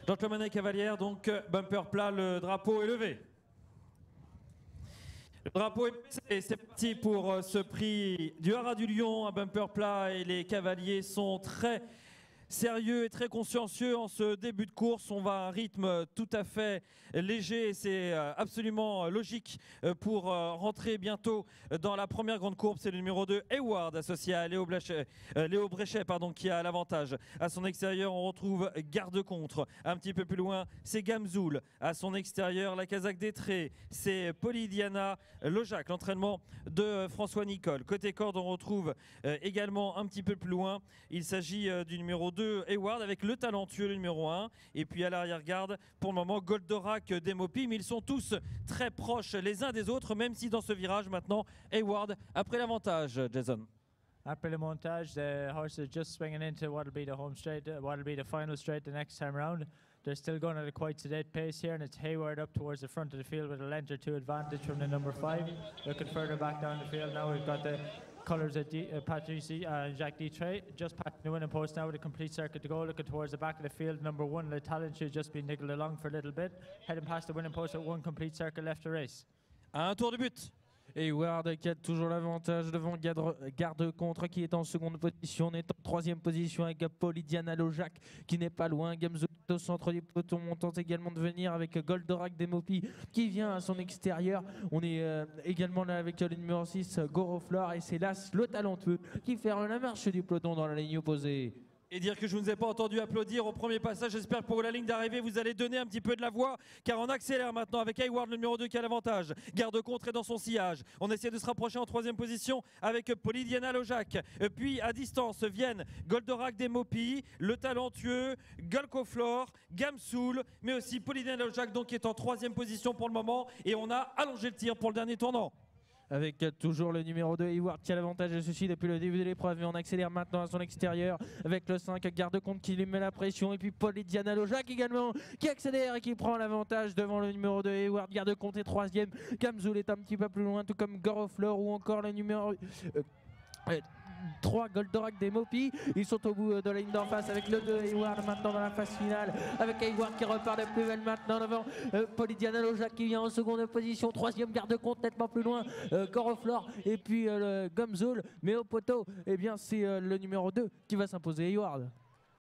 Gentlemen et cavalières, donc bumper plat, le drapeau est levé. Le drapeau est baissé, c'est parti pour ce prix du Haras du Lion, un bumper plat, et les cavaliers sont très sérieux et très consciencieux en ce début de course. On va à un rythme tout à fait léger et c'est absolument logique pour rentrer bientôt dans la première grande courbe. C'est le numéro 2, Hayward, associé à Léo Bréchet, qui a l'avantage. À son extérieur, on retrouve Garde-Contre. Un petit peu plus loin, c'est Gamzoul. À son extérieur, la Kazakh d'Etré, c'est Polydiana Lojac, l'entraînement de François Nicole. Côté corde, on retrouve également un petit peu plus loin. Il s'agit du numéro 2, Hayward, avec le talentueux, le numéro 1. Et puis à l'arrière-garde, pour le moment, Goldorak d'Emopi. Mais ils sont tous très proches les uns des autres, même si dans ce virage, maintenant, Hayward a pris l'avantage, Jason. Après le montage, the horse is just swinging into what'll be the home straight, what'll be the final straight the next time round. They're still going at a quite sedate pace here, and it's Hayward up towards the front of the field with a length or two advantage from the number 5. Looking further back down the field now, we've got the colours of Patrice Jacques Dutray, just passing the winning post now with a complete circuit to go, looking towards the back of the field. Number 1, Le Talent, should just be niggled along for a little bit, heading past the winning post with one complete circle left to race. Un tour de but. Hayward qui a toujours l'avantage devant Garde-Contre qui est en seconde position. On est en troisième position avec Polydiana Lojac qui n'est pas loin. Gamzoul au centre du peloton, montant également de venir avec Goldorak d'Emopi qui vient à son extérieur. On est également là avec le numéro 6, Goroflore, et c'est Las, le talentueux, qui fait la marche du peloton dans la ligne opposée. Et dire que je ne vous ai pas entendu applaudir au premier passage. J'espère que pour la ligne d'arrivée, vous allez donner un petit peu de la voix, car on accélère maintenant avec Hayward, le numéro 2, qui a l'avantage. Garde-Contre est dans son sillage. On essaie de se rapprocher en troisième position avec Polydiana Lojac. Puis à distance viennent Goldorak d'Emopi, le talentueux, Golkoflore, Gamsoul, mais aussi Polydiana Lojac, donc qui est en troisième position pour le moment. Et on a allongé le tir pour le dernier tournant. Avec toujours le numéro 2, Hayward, qui a l'avantage de ceci depuis le début de l'épreuve. Et on accélère maintenant à son extérieur avec le 5, Garde-Contre, qui lui met la pression. Et puis Polydiana Lojac également qui accélère et qui prend l'avantage devant le numéro 2, Hayward. Garde-Contre est troisième. Gamzoul est un petit peu plus loin, tout comme Goroflore ou encore le numéro 3, Goldorak d'Emopi. Ils sont au bout de la ligne d'en face avec le 2, Hayward, maintenant dans la phase finale, avec Hayward qui repart de plus belle maintenant devant Polydiana Lojac qui vient en seconde position, troisième, Garde-Contre nettement plus loin, Goroflore, et puis Gamzoul, mais au poteau, eh bien c'est le numéro 2 qui va s'imposer, Hayward.